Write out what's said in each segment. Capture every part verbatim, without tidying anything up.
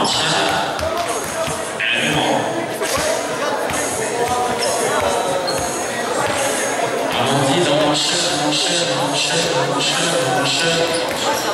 shot. And more. Allons-y, on enchaîne, on enchaîne, on enchaîne, on enchaîne, on enchaîne.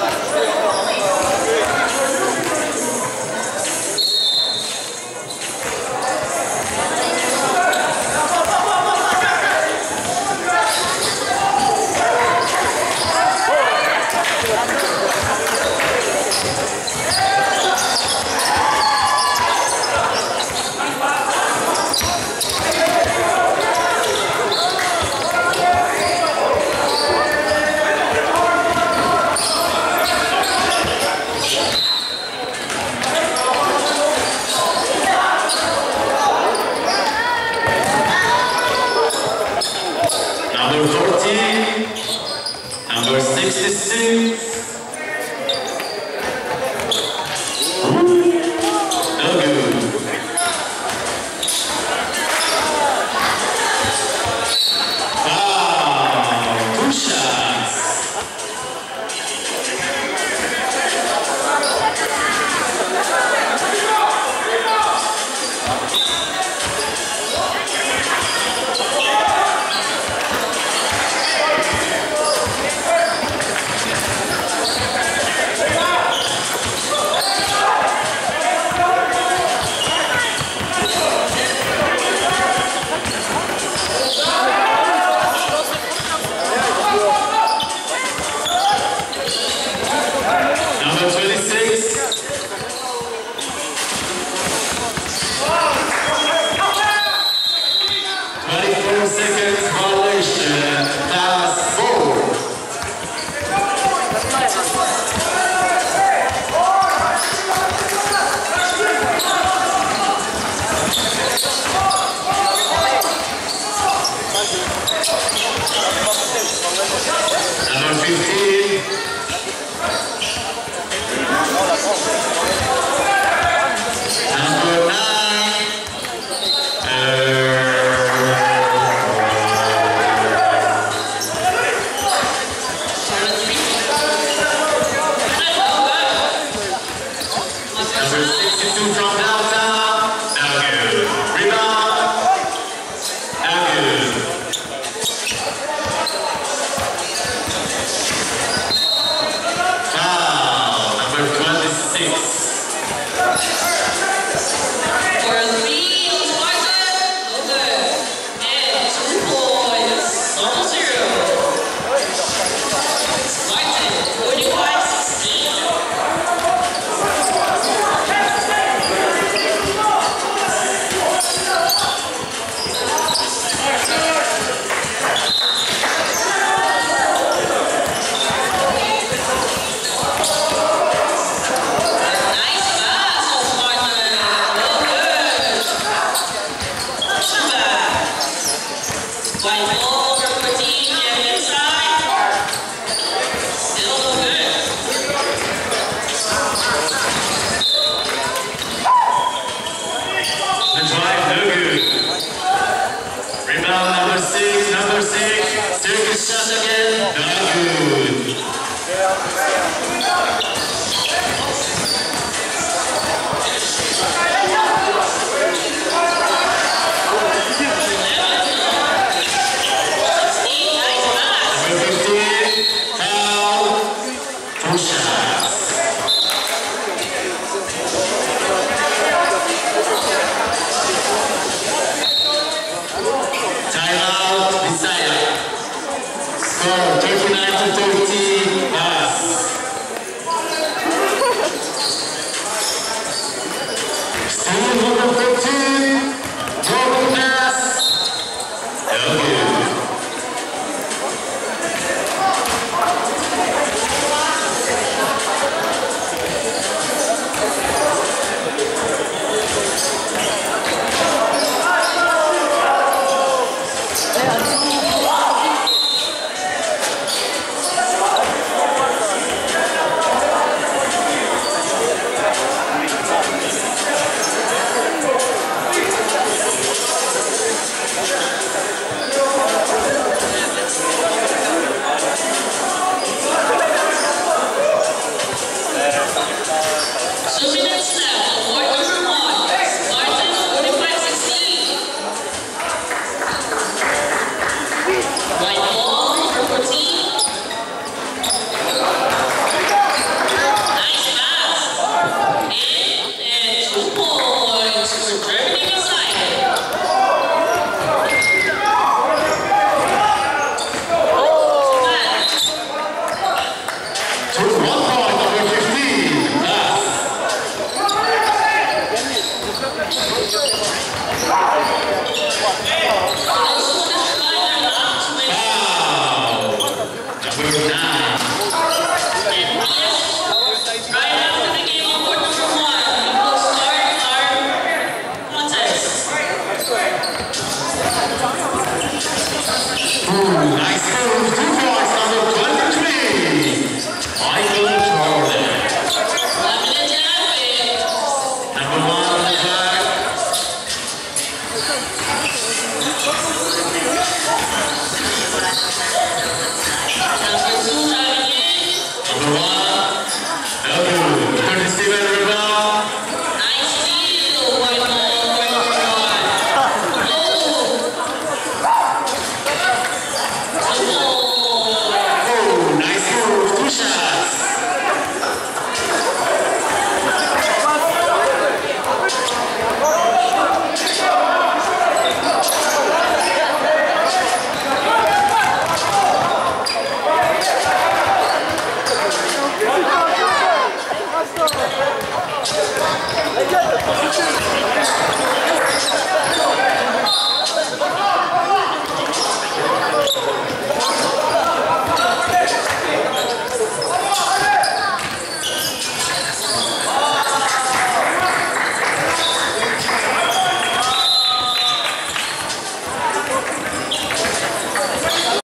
Number fourteen, number sixty-six. No good. Wow, two shots. Seconds violation, pass forward. Number fifteen. Number nine. Uh, sixty-two from downtown, no good. Rebound, no good. Foul, number twenty-six. For three, Spartans, no good. And two points, double zero. Spartans, forty-five sixteen. White ball for fourteen, and inside. Still no good. The drive, no good. Rebound number six, number six. Circus shot again, no good. Number fifteen, foul, two shots.